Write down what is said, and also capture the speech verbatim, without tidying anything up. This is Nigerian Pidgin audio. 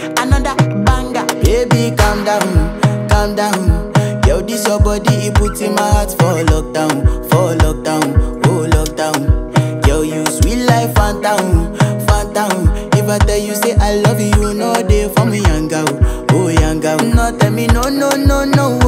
another banger. Baby, calm down, calm down. Yo, this your body, it puts in my heart for lockdown, for lockdown, oh lockdown. Yo, you sweet life, phantom, phantom. If I tell you say I love you, you know they for me young girl, oh young girl. No tell me no, no, no, no.